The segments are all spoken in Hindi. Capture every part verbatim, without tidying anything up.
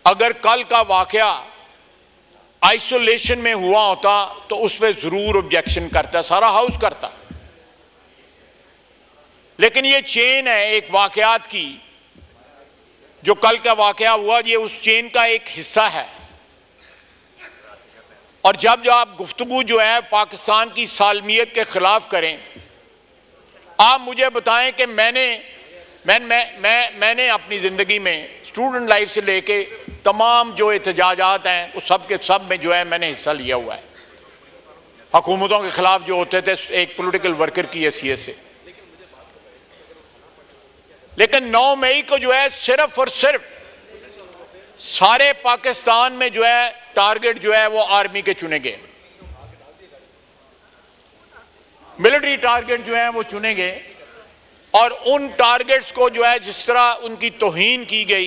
अगर कल का वाकया आइसोलेशन में हुआ होता तो उस पर जरूर ऑब्जेक्शन करता, सारा हाउस करता। लेकिन ये चेन है एक वाकयात की, जो कल का वाकया हुआ ये उस चेन का एक हिस्सा है। और जब जब आप गुफ्तगू जो है पाकिस्तान की सालमियत के खिलाफ करें, आप मुझे बताएं कि मैंने मैं मैं मैं मैंने अपनी ज़िंदगी में स्टूडेंट लाइफ से लेके तमाम जो एहतजाजात हैं उस सब के सब में जो है मैंने हिस्सा लिया हुआ है, हुकूमतों के खिलाफ जो होते थे एक पॉलिटिकल वर्कर की हैसियत से। लेकिन नौ मई को जो है सिर्फ और सिर्फ सारे पाकिस्तान में जो है टारगेट जो है वो आर्मी के चुने गए, मिलिट्री टारगेट जो है वो चुने गए। और उन टारगेट्स को जो है जिस तरह उनकी तौहीन की गई,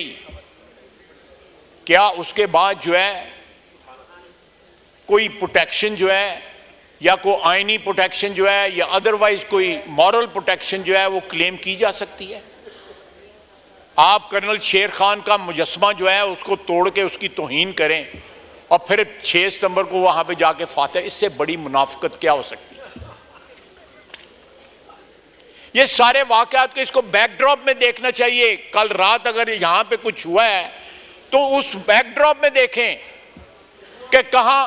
क्या उसके बाद जो है कोई प्रोटेक्शन जो है या कोई आईनी प्रोटेक्शन जो है या अदरवाइज कोई मॉरल प्रोटेक्शन जो है वो क्लेम की जा सकती है? आप कर्नल शेर खान का मुजस्मा जो है उसको तोड़ के उसकी तौहीन करें और फिर छह सितंबर को वहां पे जाके फातह, इससे बड़ी मुनाफिकत क्या हो सकती है? ये सारे वाकयात को इसको बैकड्रॉप में देखना चाहिए। कल रात अगर यहां पे कुछ हुआ है तो उस बैकड्रॉप में देखें कि कहां।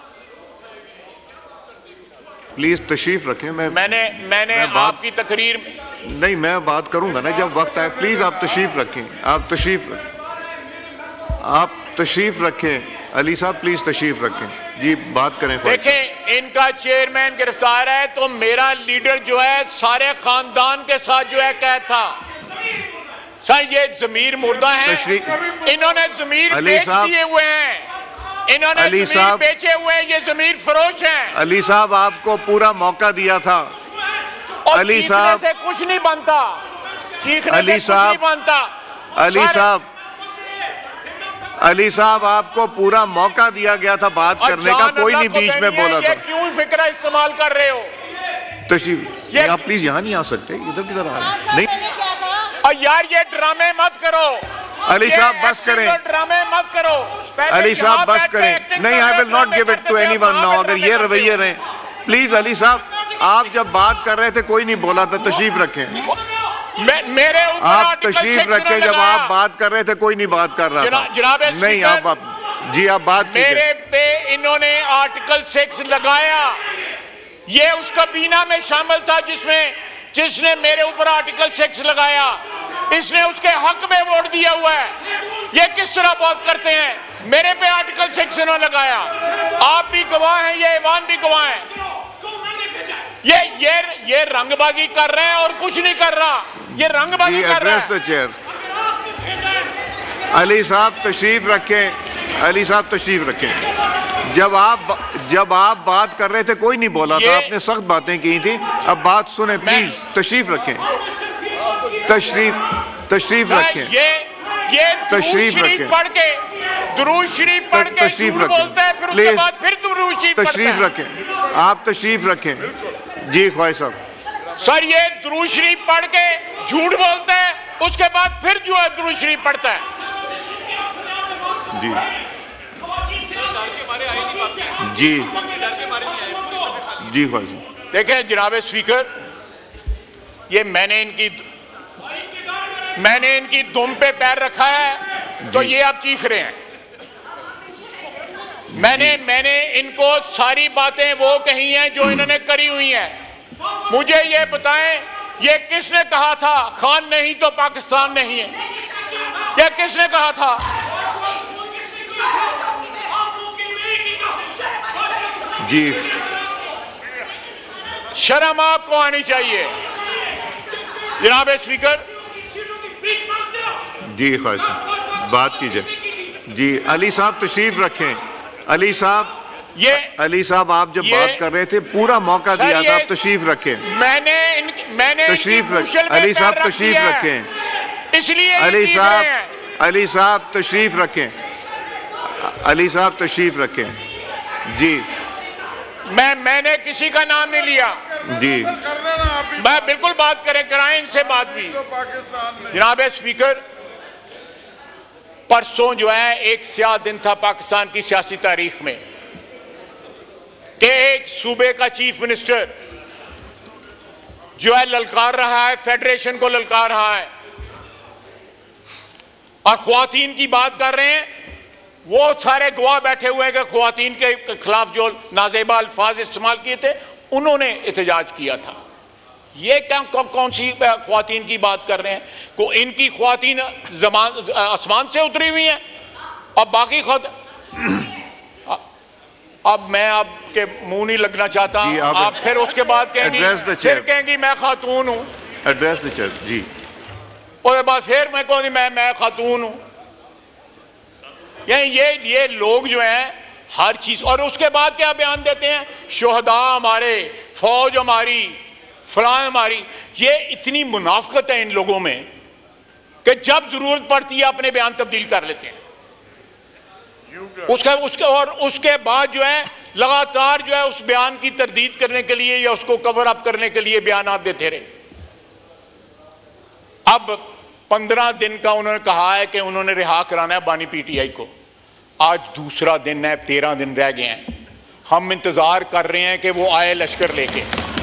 प्लीज तशरीफ रखें। मैं मैंने मैंने मैं आपकी तकरीर में नहीं, मैं बात करूंगा ना जब वक्त आए। प्लीज आप तशरीफ रखें, आप तशरीफ रखें, आप तशरीफ रखें। अली साहब प्लीज तशरीफ रखें जी, बात करें। देखें, इनका चेयरमैन गिरफ्तार है तो मेरा लीडर जो है सारे खानदान के साथ जो है कैद था। सर ये जमीर मुर्दा है, इन्होंने जमीर बेच दिए हुए हैं, इन्होंने अली जमीर साहब बेचे हुए हैं, ये जमीर फरोश हैं। अली साहब आपको पूरा मौका दिया था। और अली साहब से कुछ नहीं बनता, अली साहब बनता। अली साहब अली साहब आपको पूरा मौका दिया गया था बात करने का, कोई नहीं बीच में बोला था। क्यों फिक्रा इस्तेमाल कर रहे हो? तशरीफ ये आप प्लीज यहाँ नहीं आ सकते, इधर किधर आ रहे नहीं। और यार ये ड्रामे मत करो अली साहब, बस करें। ड्रामे मत करो अली साहब, बस करें। नहीं, I will not give it to anyone now. अगर ये रवैये रहे, प्लीज अली साहब, आप जब बात कर रहे थे कोई नहीं बोला था। तशरीफ रखें, मेरे आप तशरीफ रखें। जब आप बात कर रहे थे कोई नहीं बात कर रहा था। जनाब नहीं, आप, आप जी आप बात मेरे पे इन्होंने आर्टिकल सिक्स लगाया, ये उसका बीना में शामिल था जिसमें जिसने मेरे ऊपर आर्टिकल सिक्स लगाया, इसने उसके हक में वोट दिया हुआ है। ये किस तरह बात करते हैं? मेरे पे आर्टिकल सिक्स इन्होंने लगाया, आप भी गवाह हैं, ये ईवान भी गवाह है। ये ये ये रंगबाजी कर रहे हैं और कुछ नहीं कर रहा, ये रंगबाजी कर रहा है। चेयर अली साहब तशरीफ रखें, अली साहब तशरीफ रखें। जब आप जब आप बात कर रहे थे कोई नहीं बोला था, आपने सख्त बातें की थी। अब बात सुने प्लीज, तशरीफ रखें, तशरीफ तशरीफ रखें। ये ये तशरीफ रखें, पढ़ के दुरूद शरीफ पढ़ के तशरीफ बोलता है, फिर उसके बाद फिर दुरूद शरीफ तशरीफ रखें। आप तशरीफ रखें जी ख्वाही साहब। सर ये दुरूद शरीफ पढ़ के झूठ बोलता है, उसके बाद फिर जो है दुरूद शरीफ पढ़ता है। जी जी जी ख्वाही साहब। देखें जनाब स्पीकर, ये मैंने इनकी मैंने इनकी दुम पे पैर रखा है तो ये आप चीख रहे हैं। मैंने मैंने इनको सारी बातें वो कही हैं जो इन्होंने करी हुई हैं। मुझे ये बताएं, ये किसने कहा था खान नहीं तो पाकिस्तान नहीं है? ये किसने कहा था? जी शर्म आपको आनी चाहिए जनाब स्पीकर। जी ख्वाही साहब, बात कीजिए। जी अली साहब तशरीफ रखें। अली साहब, ये अली साहब आप जब बात कर रहे थे पूरा मौका दिया था, आप तशरीफ रखें। मैंने इन, मैंने तशरीफ रखें अली साहब, तशरीफ रखें। इसलिए अली साहब, अली साहब तशरीफ रखें। अली साहब तशरीफ रखें। जी मैं मैंने किसी का नाम नहीं लिया जी। मैं बिल्कुल बात करें, कराएं इनसे बात भी। जनाब स्पीकर, परसों जो है एक स्याह दिन था पाकिस्तान की सियासी तारीख में कि एक सूबे का चीफ मिनिस्टर जो है ललकार रहा है, फेडरेशन को ललकार रहा है और ख्वातीन की बात कर रहे हैं। वो सारे गवाह बैठे हुए हैं कि ख्वातीन के खिलाफ जो नाजेबा अल्फाज इस्तेमाल किए थे उन्होंने एहतजाज किया था। ये क्या कौन, कौन सी ख्वातीन की बात कर रहे हैं? को इनकी ख्वातीन जमान आसमान से उतरी हुई हैं और बाकी खुद अब मैं आपके मुंह नहीं लगना चाहता, आप, आप फिर उसके बाद कहेंगी फिर कहेंगी मैं खातून हूं। एड्रेस द चेयर जी। उसके बाद फिर मैं कहूँगी मैं मैं खातून हूं। ये ये ये लोग जो हैं हर चीज, और उसके बाद क्या बयान देते हैं, शोहदा हमारे, फौज हमारी, फलां हमारी। ये इतनी मुनाफकत है इन लोगों में कि जब जरूरत पड़ती है अपने बयान तब्दील कर लेते हैं। उसके उसके और उसके बाद जो है लगातार जो है उस बयान की तरदीद करने के लिए या उसको कवर अप करने के लिए बयान देते रहे। अब पंद्रह दिन का उन्होंने कहा है कि उन्होंने रिहा कराना है बानी पीटीआई को। आज दूसरा दिन है, तेरह दिन रह गए हैं। हम इंतजार कर रहे हैं कि वो आए लश्कर लेके।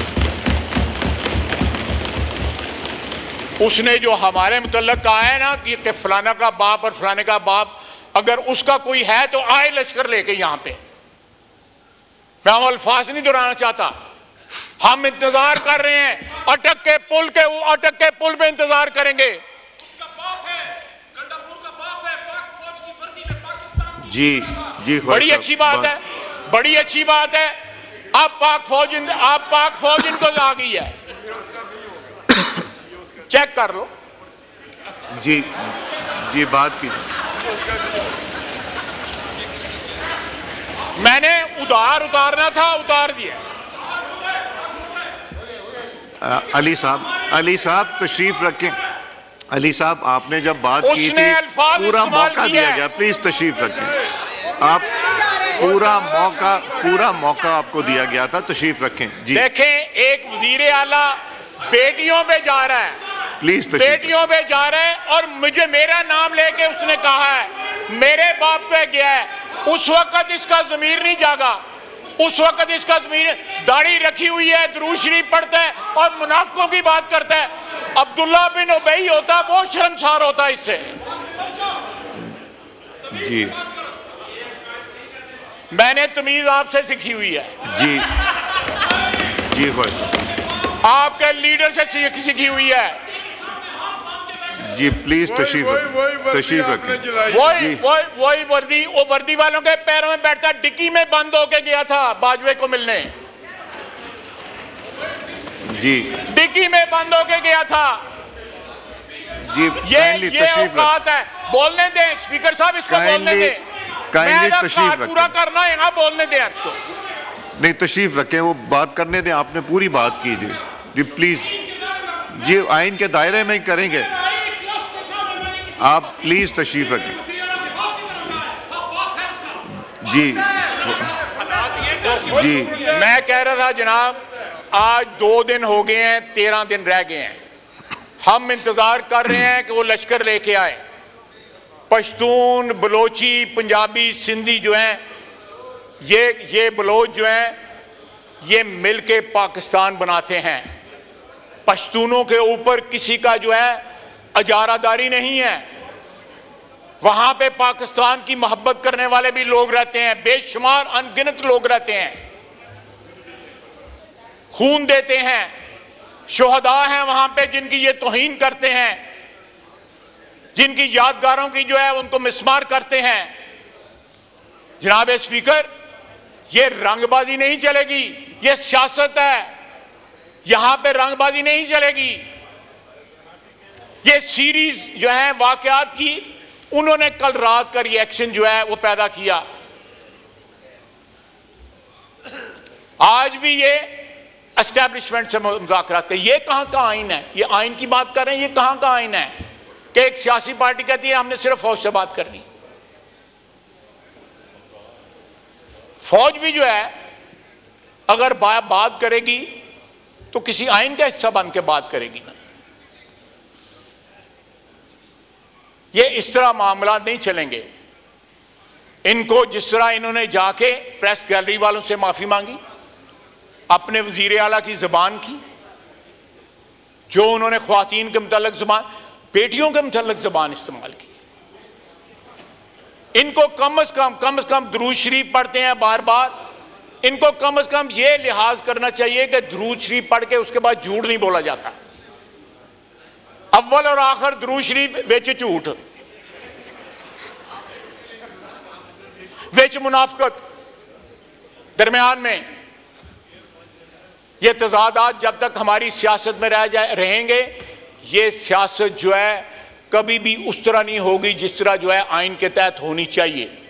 उसने जो हमारे मुतल्लक कहा है ना कि फलाना का बाप और फलाने का बाप, अगर उसका कोई है तो आए लश्कर लेके यहां पे। मैं वो अल्फाज नहीं दोहराना चाहता। हम इंतजार कर रहे हैं, अटक के पुल के अटक के पुल पे इंतजार करेंगे। जी जी, बड़ी अच्छी बात है, बड़ी अच्छी बात है। अब पाक फौज आप पाक फौज इनको आ गई है, चेक कर लो। जी जी, बात की मैंने उधार उतारना था, उतार दिया। अली साहब, अली साहब तशरीफ रखें। अली साहब, आपने जब बात की थी पूरा मौका दिया गया, प्लीज तशरीफ रखें। आप पूरा मौका पूरा मौका आपको दिया गया था, तशरीफ रखें। जी देखें, एक वजीर आला बेटियों पे जा रहा है, प्लीज बेटियों पे जा रहा है और मुझे मेरा नाम लेके उसने कहा है मेरे बाप पे गया है। उस वक्त इसका ज़मीर नहीं जागा, उस वक्त इसका ज़मीर, दाढ़ी रखी हुई है, दुरूद शरीफ पढ़ता है और मुनाफिकों की बात करता है। अब्दुल्ला बिन उबई होता वो शर्मसार होता इससे। जी, मैंने तमीज आपसे सीखी हुई है। जी जी, बस आपके लीडर से सीखी हुई है। जी प्लीज तशरीफ तशरीफ रखें। वही वही वही वर्दी, वो वर्दी वालों के पैरों में बैठता, डिक्की में बंद होके गया था बाजवे को मिलने। जी, डिक्की में बंद होके गया था। जी, ये ये औकात है। बोलने दें स्पीकर साहब, इसको बोलने दें। काइंडली तशरीफ रखें। पूरा करना है ना, बोलने दें इसको। नहीं, तशरीफ रखें, वो बात करने दें। आपने पूरी बात की जी। जी प्लीज, जी आइन के दायरे में ही करेंगे। आप प्लीज तशरीफ रखें। जी जी, मैं कह रहा था जनाब, आज दो दिन हो गए हैं, तेरह दिन रह गए हैं। हम इंतजार कर रहे हैं कि वो लश्कर लेके आए। पश्तून, बलोची, पंजाबी, सिंधी जो हैं, ये ये बलोच जो हैं, ये मिलके पाकिस्तान बनाते हैं। पश्तूनों के ऊपर किसी का जो है अजारादारी नहीं है। वहां पे पाकिस्तान की मोहब्बत करने वाले भी लोग रहते हैं, बेशुमार अनगिनत लोग रहते हैं, खून देते हैं। शोहदा हैं वहां पे जिनकी ये तौहीन करते हैं, जिनकी यादगारों की जो है उनको मिसमार करते हैं। जनाब स्पीकर, ये रंगबाजी नहीं चलेगी, ये सियासत है। यहां पे रंगबाजी नहीं चलेगी। ये सीरीज जो है वाकयात की, उन्होंने कल रात का रिएक्शन जो है वो पैदा किया। आज भी ये एस्टैब्लिशमेंट से मुज़ाकरात कर, ये कहां का आइन है? ये आइन की बात कर रहे हैं, ये कहां का आइन है कि एक सियासी पार्टी कहती है हमने सिर्फ फौज से बात करनी। फौज भी जो है अगर बा, बात करेगी तो किसी आइन का हिस्सा बन के बात करेगी ना। ये इस तरह मामला नहीं चलेंगे। इनको जिस तरह इन्होंने जाके प्रेस गैलरी वालों से माफी मांगी, अपने वजीर आला की जबान की, जो उन्होंने ख्वातीन के मुतल्लिक जबान, बेटियों के मुतल्लिक जबान इस्तेमाल की, इनको कम अज कम कम अज कम दुरूद शरीफ पढ़ते हैं बार बार, इनको कम अज कम ये लिहाज करना चाहिए कि दुरूद शरीफ पढ़ के उसके बाद झूठ नहीं बोला जाता। अव्वल और आखिर दुरूद शरीफ, विच झूठ, विच मुनाफकत, दरमियान में ये तजादात जब तक हमारी सियासत में रह जाए रहेंगे, ये सियासत जो है कभी भी उस तरह नहीं होगी जिस तरह जो है आइन के तहत होनी चाहिए।